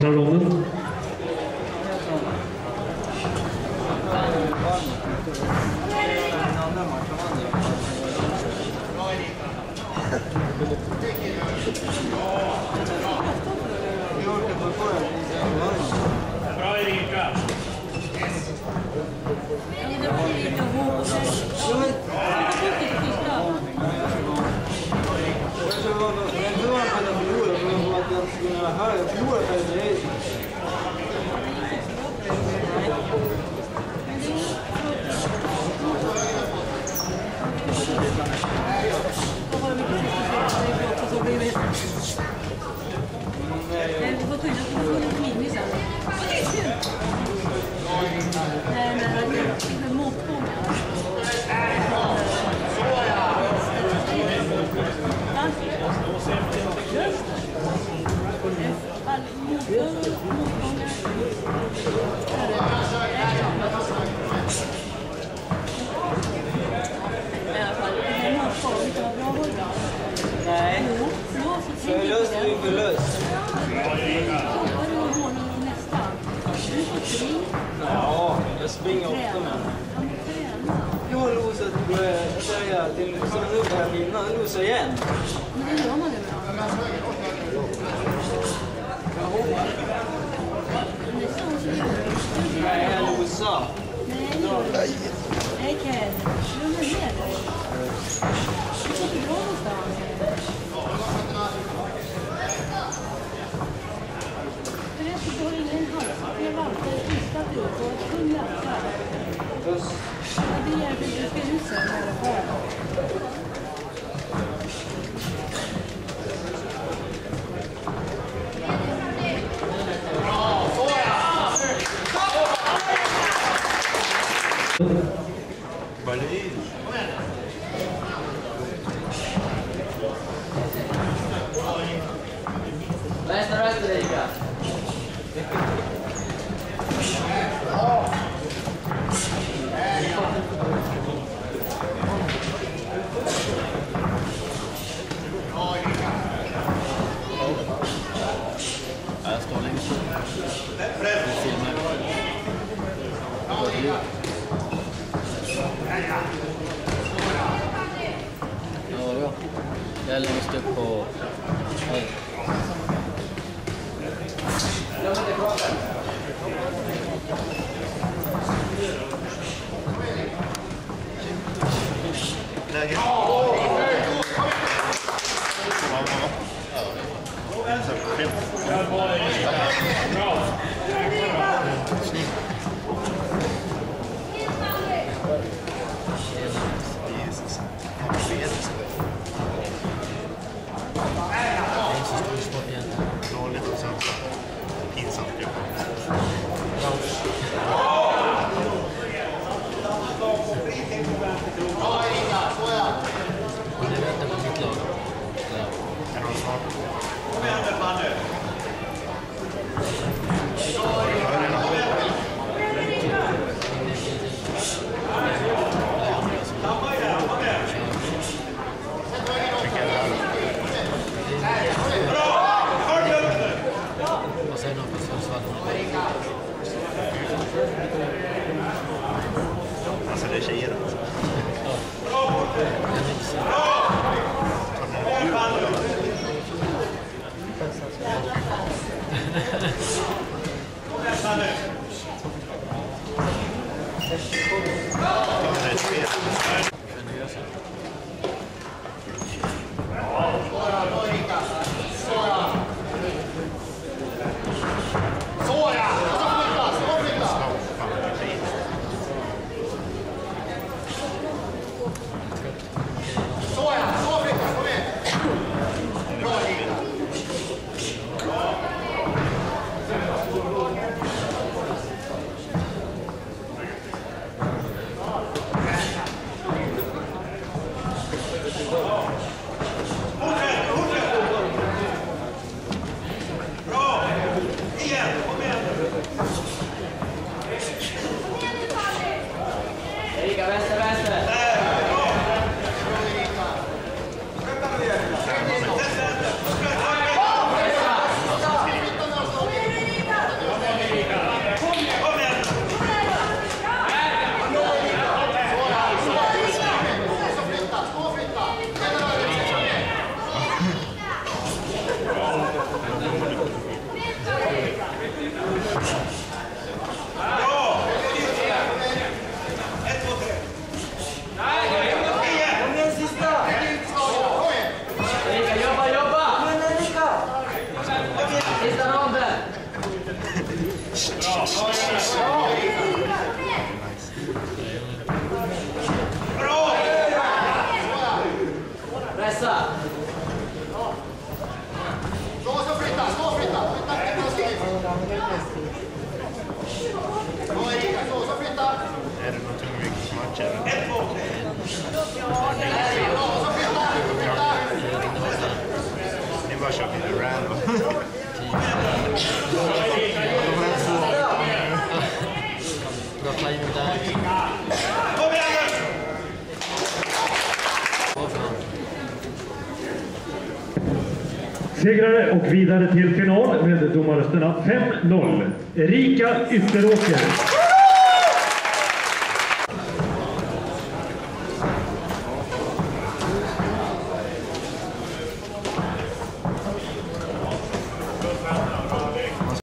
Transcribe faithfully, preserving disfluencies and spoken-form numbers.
Roman. Bra Erika! Jag förlorar för dig. Nej, förlust är förlust. Ja, jag springer ofta med. Jag har losat att säga till som nu börjar vinna, jag losar igen. Men det gör man ju bra. Nej, jag losar. Nej, nej, Ken. Lugna ner dig. Det är inte bra någonstans. Förresten, du har ingen halsspel alltid tittat ut och ett kung länsar. Ja, det är det du ska ut sen i alla fall. Berlin! Vänster, vänster, Erika. Jag står längst. Ja, det var. Jag är längst upp på... Läge. Pinsamt ju. Alltså det är tjejer alltså. Bra! Igen! Pressa! Slå så flytta, slå flytta! Flytta till nästa. Slå Erika, slå så flytta! Är det någon tungviktsmatch eller? Ett, två! Slå så flytta, flytta! Ni bara kör lite random. Bra flyg där. Kom igen nu! Segrare och vidare till final med domarrösterna fem noll. Erika Ytteråker.